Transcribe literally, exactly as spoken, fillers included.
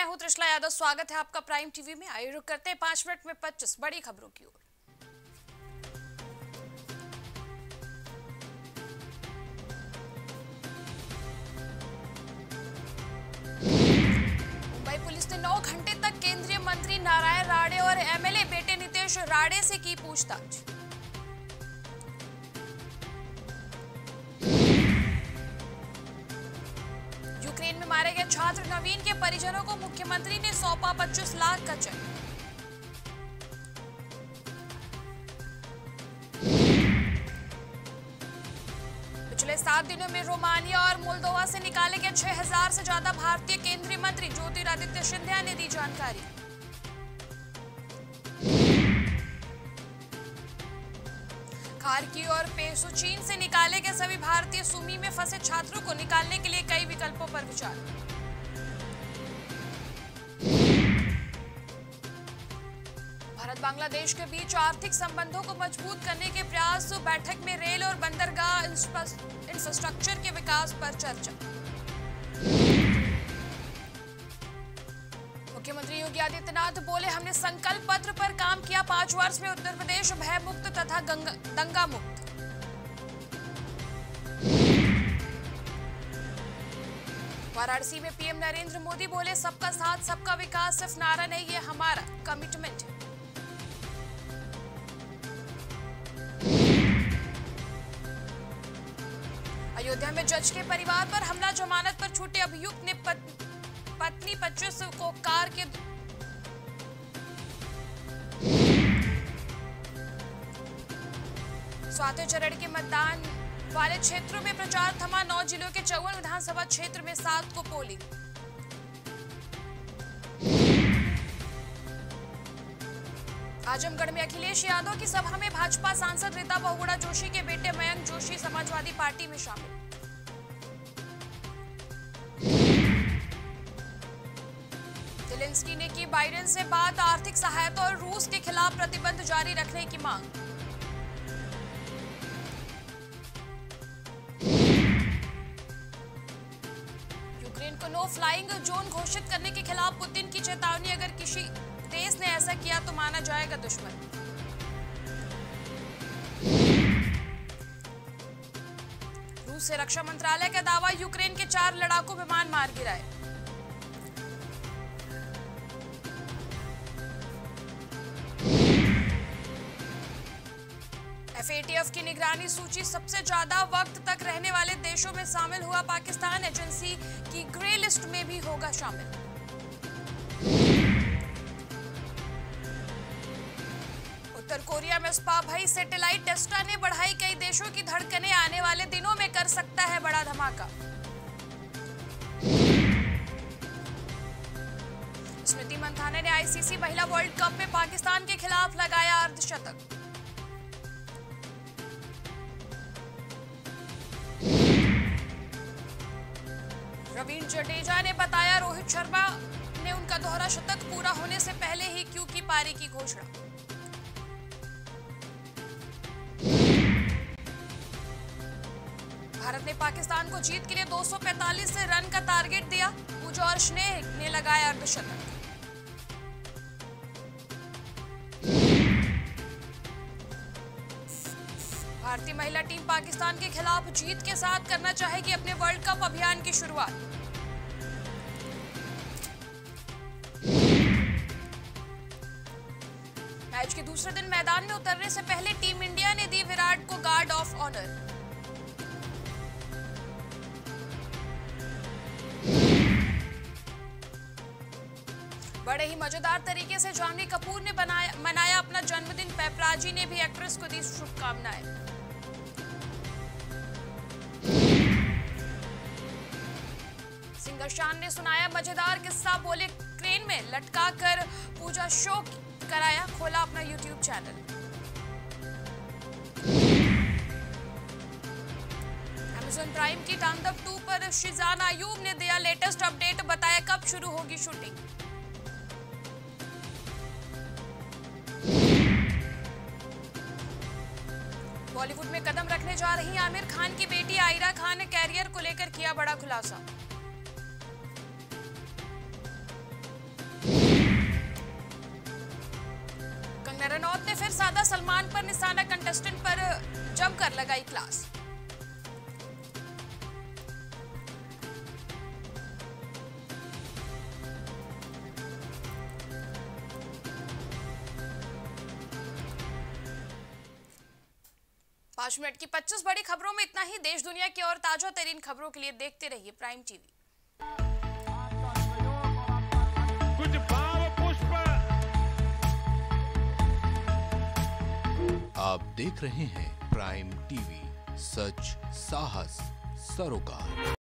मैं हूं त्रिशला यादव। स्वागत है आपका प्राइम टीवी में। आइए रुक करते हैं पांच मिनट में पच्चीस बड़ी खबरों की ओर। मुंबई पुलिस ने नौ घंटे तक केंद्रीय मंत्री नारायण राणे और एमएलए बेटे नितेश राणे से की पूछताछ। यूक्रेन में मारे गए छात्र नवीन के परिजनों को मुख्यमंत्री ने सौंपा पच्चीस लाख का चेक। पिछले सात दिनों में रोमानिया और मोल्दोवा से निकाले गए छह हजार से ज्यादा भारतीय केंद्रीय मंत्री ज्योतिरादित्य सिंधिया ने दी जानकारी। खार्की और पेसुचीन से निकाले गए सभी भारतीय सुमी में फंसे छात्रों को निकालने के लिए कई विकल्पों पर विचार। भारत बांग्लादेश के बीच आर्थिक संबंधों को मजबूत करने के प्रयास। बैठक में रेल और बंदरगाह इंफ्रास्ट्रक्चर के विकास पर चर्चा। मुख्यमंत्री योगी आदित्यनाथ बोले, हमने संकल्प पत्र पर काम किया। पांच वर्ष में उत्तर प्रदेश भय मुक्त तथा दंगा मुक्त। वाराणसी में पीएम नरेंद्र मोदी बोले, सबका साथ सबका विकास सिर्फ नारा नहीं, ये हमारा कमिटमेंट है। अयोध्या में जज के परिवार पर हमला। जमानत पर छूटे अभियुक्त ने पत, पत्नी पच्चीस को कार के सातवें चरण के मतदान वाले क्षेत्रों में प्रचार थमा। नौ जिलों के चौवन विधानसभा क्षेत्र में सात को पोलिंग। आजमगढ़ में अखिलेश यादव की सभा में भाजपा सांसद रीता बहुगुणा जोशी के बेटे मयंक जोशी समाजवादी पार्टी में शामिल। जेलेंस्की ने की बाइडेन से बात। आर्थिक सहायता और रूस के खिलाफ प्रतिबंध जारी रखने की मांग। यूक्रेन को नो फ्लाइंग जोन घोषित करने के खिलाफ पुतिन की चेतावनी। अगर किसी देश ने ऐसा किया तो माना जाएगा दुश्मन। रूस से रक्षा मंत्रालय का दावा, यूक्रेन के चार लड़ाकू विमान मार गिराए। एफएटीएफ की निगरानी सूची। सबसे ज्यादा वक्त तक रहने वाले देशों में शामिल हुआ पाकिस्तान। एजेंसी की ग्रे लिस्ट में भी होगा शामिल। उत्तर कोरिया में स्पा भाई सैटेलाइट टेस्टा ने बढ़ाई कई देशों की धड़कनें। आने वाले दिनों में कर सकता है बड़ा धमाका। स्मृति मंथाना ने आईसीसी महिला वर्ल्ड कप में पाकिस्तान के खिलाफ लगाया अर्धशतक। रवींद्र जडेजा ने बताया, रोहित शर्मा ने उनका दोहरा शतक पूरा होने से पहले ही क्यू की पारी की घोषणा। भारत ने पाकिस्तान को जीत के लिए दो सौ पैंतालीस रन का टारगेट दिया। पूजा और स्नेह ने लगाया अर्धशतक। भारतीय महिला टीम पाकिस्तान के खिलाफ जीत के साथ करना चाहेगी अपने वर्ल्ड कप अभियान की शुरुआत। मैच के दूसरे दिन मैदान में उतरने से पहले टीम इंडिया ने दी विराट को गार्ड ऑफ ऑनर। बड़े ही मजेदार तरीके से जानवी कपूर ने बनाया मनाया अपना जन्मदिन। पैपराजी ने भी एक्ट्रेस को दी शुभकामनाएं। सिंगर शान ने सुनाया मजेदार किस्सा। बोले, क्रेन में लटका कर पूजा शो कराया। खोला अपना यूट्यूब चैनल। अमेज़न प्राइम की तांडव टू पर शिजान आयूब ने दिया लेटेस्ट अपडेट। बताया कब शुरू होगी शूटिंग। बॉलीवुड में कदम रखने जा रही आमिर खान की बेटी आयरा खान ने कैरियर को लेकर किया बड़ा खुलासा। सम्मान पर निशाना, कंटेस्टेंट पर जमकर लगाई क्लास। पांच मिनट की पच्चीस बड़ी खबरों में इतना ही। देश दुनिया की और ताजा तरीन खबरों के लिए देखते रहिए प्राइम टीवी। कुछ भाव पुष्प। आप देख रहे हैं प्राइम टीवी, सच साहस सरोकार।